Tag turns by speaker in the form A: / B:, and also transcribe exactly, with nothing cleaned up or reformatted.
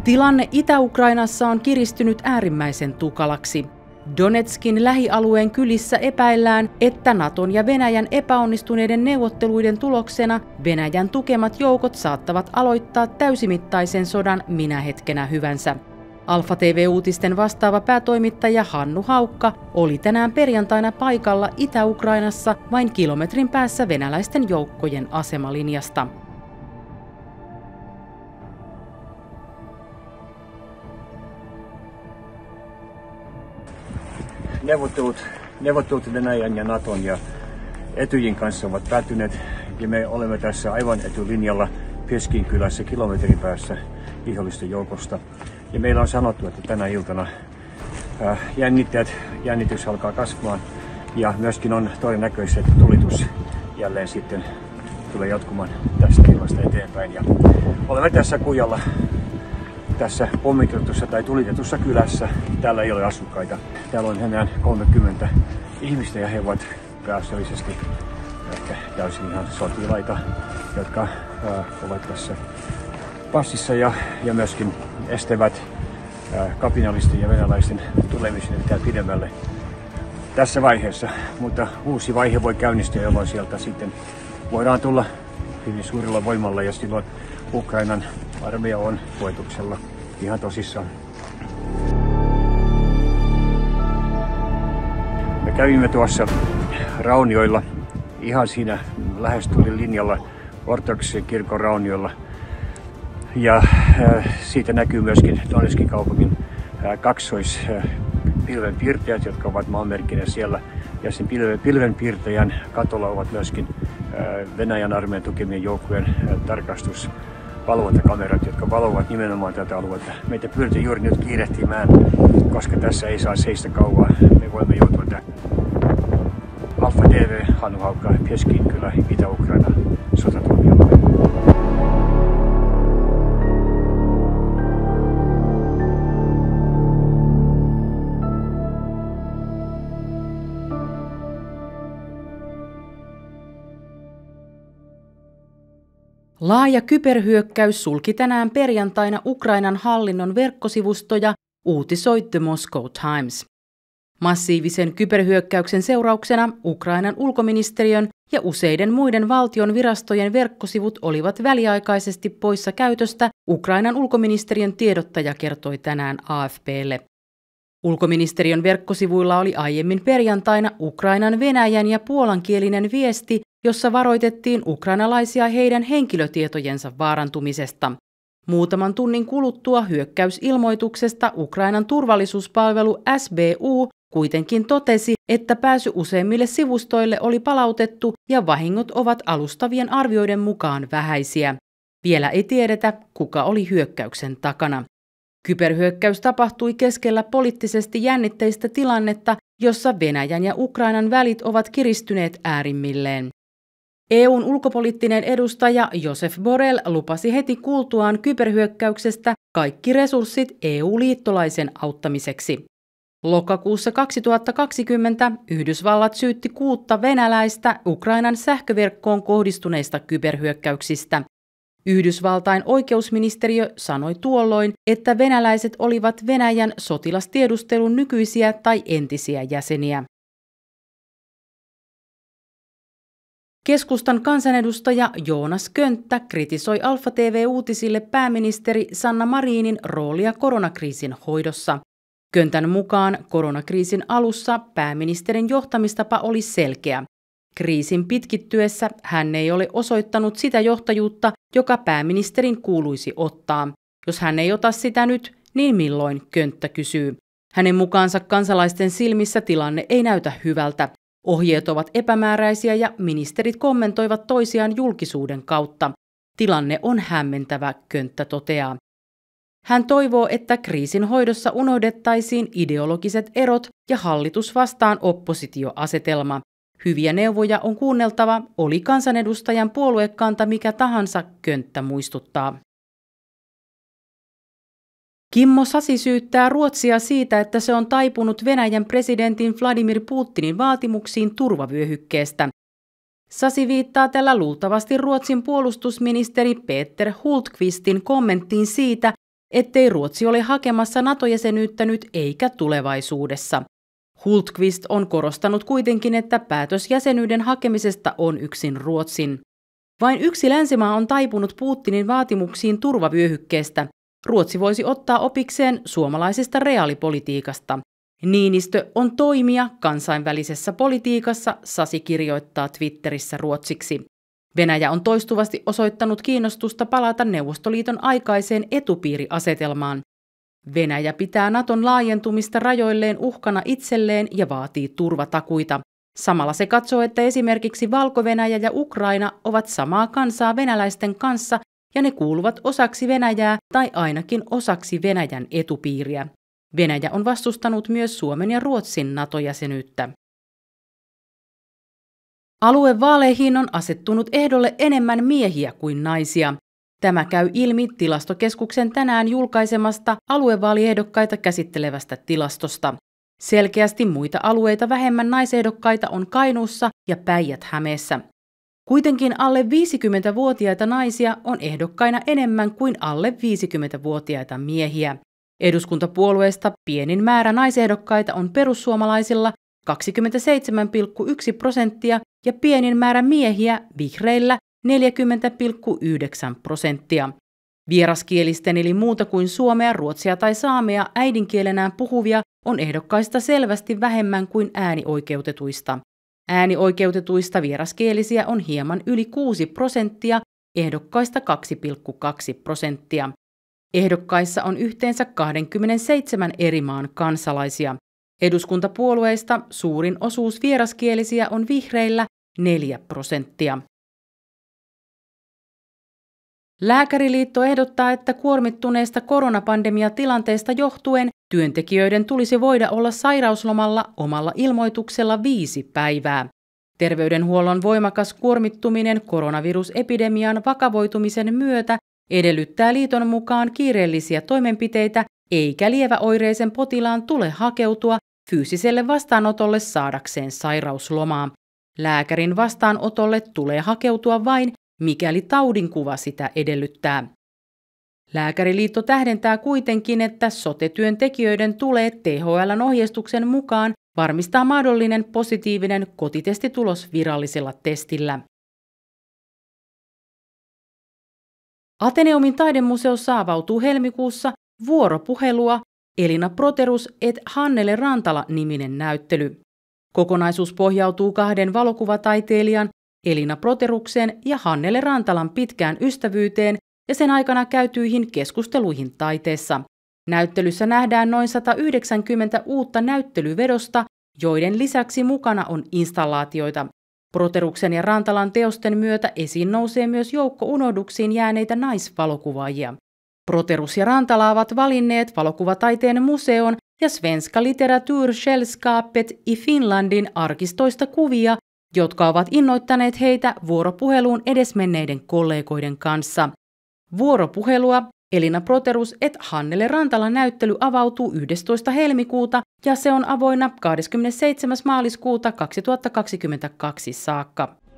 A: Tilanne Itä-Ukrainassa on kiristynyt äärimmäisen tukalaksi. Donetskin lähialueen kylissä epäillään, että Naton ja Venäjän epäonnistuneiden neuvotteluiden tuloksena Venäjän tukemat joukot saattavat aloittaa täysimittaisen sodan minä hetkenä hyvänsä. Alfa T V-uutisten vastaava päätoimittaja Hannu Haukka oli tänään perjantaina paikalla Itä-Ukrainassa vain kilometrin päässä venäläisten joukkojen asemalinjasta.
B: Neuvottelut, neuvottelut Venäjän ja Naton ja Etyjin kanssa ovat päättyneet ja me olemme tässä aivan etulinjalla Pieskin kylässä kilometrin päässä vihollisten joukosta. Ja meillä on sanottu, että tänä iltana äh, jännitteet, jännitys alkaa kasvamaan ja myöskin on todennäköistä, että tulitus jälleen sitten tulee jatkumaan tästä tilasta eteenpäin. Ja olemme tässä kujalla, tässä pommitetussa tai tulitetussa kylässä. Täällä ei ole asukkaita. Täällä on enää kolmekymmentä ihmistä ja he ovat pääasiallisesti ehkä täysin ihan sotilaita, jotka äh, ovat tässä passissa ja, ja myöskin estävät äh, kapinallisten ja venäläisten tulemisen täällä pidemmälle tässä vaiheessa. Mutta uusi vaihe voi käynnistyä, jolloin sieltä sitten voidaan tulla hyvin suurilla voimalla ja silloin Ukrainan armeija on koetuksella ihan tosissaan. Me kävimme tuossa raunioilla, ihan siinä lähestulin linjalla, ortodoksisen kirkon raunioilla. Ja äh, siitä näkyy myöskin Donetskin kaupungin äh, kaksoispilvenpiirtäjät, jotka ovat maanmerkkinä siellä. Ja sen pilven, pilvenpiirtäjän katolla ovat myöskin äh, Venäjän armeijan tukemien joukkojen äh, tarkastusvalvontakamerat, jotka valvovat nimenomaan tätä aluetta. Meitä pyritään juuri nyt kiirehtimään, koska tässä ei saa seistä kauaa. Me voimme joutua tähän. Alfa T V, Hannu Haukka, Pieskin kylä, Itä-Ukraina, sotatoimiala.
A: Laaja kyberhyökkäys sulki tänään perjantaina Ukrainan hallinnon verkkosivustoja, uutisoi The Moscow Times. Massiivisen kyberhyökkäyksen seurauksena Ukrainan ulkoministeriön ja useiden muiden valtion virastojen verkkosivut olivat väliaikaisesti poissa käytöstä, Ukrainan ulkoministeriön tiedottaja kertoi tänään A F P:lle. Ulkoministeriön verkkosivuilla oli aiemmin perjantaina Ukrainan, Venäjän ja puolankielinen viesti, jossa varoitettiin ukrainalaisia heidän henkilötietojensa vaarantumisesta. Muutaman tunnin kuluttua hyökkäysilmoituksesta Ukrainan turvallisuuspalvelu S B U kuitenkin totesi, että pääsy useimmille sivustoille oli palautettu ja vahingot ovat alustavien arvioiden mukaan vähäisiä. Vielä ei tiedetä, kuka oli hyökkäyksen takana. Kyberhyökkäys tapahtui keskellä poliittisesti jännitteistä tilannetta, jossa Venäjän ja Ukrainan välit ovat kiristyneet äärimmilleen. E U:n ulkopoliittinen edustaja Josep Borrell lupasi heti kuultuaan kyberhyökkäyksestä kaikki resurssit E U-liittolaisen auttamiseksi. Lokakuussa kaksituhattakaksikymmentä Yhdysvallat syytti kuutta venäläistä Ukrainan sähköverkkoon kohdistuneista kyberhyökkäyksistä. Yhdysvaltain oikeusministeriö sanoi tuolloin, että venäläiset olivat Venäjän sotilastiedustelun nykyisiä tai entisiä jäseniä. Keskustan kansanedustaja Joonas Könttä kritisoi Alfa T V-uutisille pääministeri Sanna Marinin roolia koronakriisin hoidossa. Köntän mukaan koronakriisin alussa pääministerin johtamistapa oli selkeä. Kriisin pitkittyessä hän ei ole osoittanut sitä johtajuutta, joka pääministerin kuuluisi ottaa. Jos hän ei ota sitä nyt, niin milloin, Könttä kysyy. Hänen mukaansa kansalaisten silmissä tilanne ei näytä hyvältä. Ohjeet ovat epämääräisiä ja ministerit kommentoivat toisiaan julkisuuden kautta. Tilanne on hämmentävä, Könttä toteaa. Hän toivoo, että kriisin hoidossa unohdettaisiin ideologiset erot ja hallitus vastaan oppositioasetelma. Hyviä neuvoja on kuunneltava, oli kansanedustajan puoluekanta mikä tahansa, Könttä muistuttaa. Kimmo Sasi syyttää Ruotsia siitä, että se on taipunut Venäjän presidentin Vladimir Putinin vaatimuksiin turvavyöhykkeestä. Sasi viittaa tällä luultavasti Ruotsin puolustusministeri Peter Hultqvistin kommenttiin siitä, ettei Ruotsi ole hakemassa NATO-jäsenyyttä nyt eikä tulevaisuudessa. Hultqvist on korostanut kuitenkin, että päätös jäsenyyden hakemisesta on yksin Ruotsin. Vain yksi länsimaa on taipunut Putinin vaatimuksiin turvavyöhykkeestä. Ruotsi voisi ottaa opikseen suomalaisesta reaalipolitiikasta. Niinistö on toimija kansainvälisessä politiikassa, Sasi kirjoittaa Twitterissä ruotsiksi. Venäjä on toistuvasti osoittanut kiinnostusta palata Neuvostoliiton aikaiseen etupiiriasetelmaan. Venäjä pitää Naton laajentumista rajoilleen uhkana itselleen ja vaatii turvatakuita. Samalla se katsoo, että esimerkiksi Valko-Venäjä ja Ukraina ovat samaa kansaa venäläisten kanssa ja ne kuuluvat osaksi Venäjää tai ainakin osaksi Venäjän etupiiriä. Venäjä on vastustanut myös Suomen ja Ruotsin NATO-jäsenyyttä. Aluevaaleihin on asettunut ehdolle enemmän miehiä kuin naisia. Tämä käy ilmi Tilastokeskuksen tänään julkaisemasta aluevaaliehdokkaita käsittelevästä tilastosta. Selkeästi muita alueita vähemmän naisehdokkaita on Kainuussa ja Päijät-Hämeessä. Kuitenkin alle viisikymmentävuotiaita naisia on ehdokkaina enemmän kuin alle viisikymmentävuotiaita miehiä. Eduskuntapuolueesta pienin määrä naisehdokkaita on perussuomalaisilla kaksikymmentäseitsemän pilkku yksi prosenttia ja pienin määrä miehiä vihreillä neljäkymmentä pilkku yhdeksän prosenttia. Vieraskielisten eli muuta kuin suomea, ruotsia tai saamea äidinkielenään puhuvia on ehdokkaista selvästi vähemmän kuin äänioikeutetuista. Äänioikeutetuista vieraskielisiä on hieman yli kuusi prosenttia, ehdokkaista kaksi pilkku kaksi prosenttia. Ehdokkaissa on yhteensä kaksikymmentäseitsemän eri maan kansalaisia. Eduskuntapuolueista suurin osuus vieraskielisiä on vihreillä neljä prosenttia. Lääkäriliitto ehdottaa, että kuormittuneesta koronapandemiatilanteesta johtuen työntekijöiden tulisi voida olla sairauslomalla omalla ilmoituksella viisi päivää. Terveydenhuollon voimakas kuormittuminen koronavirusepidemian vakavoitumisen myötä edellyttää liiton mukaan kiireellisiä toimenpiteitä, eikä lieväoireisen potilaan tule hakeutua fyysiselle vastaanotolle saadakseen sairauslomaa. Lääkärin vastaanotolle tulee hakeutua vain, mikäli taudinkuva sitä edellyttää. Lääkäriliitto tähdentää kuitenkin, että sote-työntekijöiden tulee T H L:n ohjeistuksen mukaan varmistaa mahdollinen positiivinen kotitestitulos virallisella testillä. Ateneumin taidemuseossa avautuu helmikuussa vuoropuhelua Elina Proterus et Hannele Rantala-niminen näyttely. Kokonaisuus pohjautuu kahden valokuvataiteilijan Elina Proteruksen ja Hannele Rantalan pitkään ystävyyteen ja sen aikana käytyihin keskusteluihin taiteessa. Näyttelyssä nähdään noin sata yhdeksänkymmentä uutta näyttelyvedosta, joiden lisäksi mukana on installaatioita. Proteruksen ja Rantalan teosten myötä esiin nousee myös joukko unohduksiin jääneitä naisvalokuvaajia. Proterus ja Rantala ovat valinneet valokuvataiteen museon ja Svenska Litteratursällskapet i Finlandin arkistoista kuvia, jotka ovat innoittaneet heitä vuoropuheluun edesmenneiden kollegoiden kanssa. Vuoropuhelua Elina Proterus et Hannele Rantala näyttely avautuu yhdestoista helmikuuta ja se on avoinna kahdeskymmenesseitsemäs maaliskuuta kaksituhattakaksikymmentäkaksi saakka.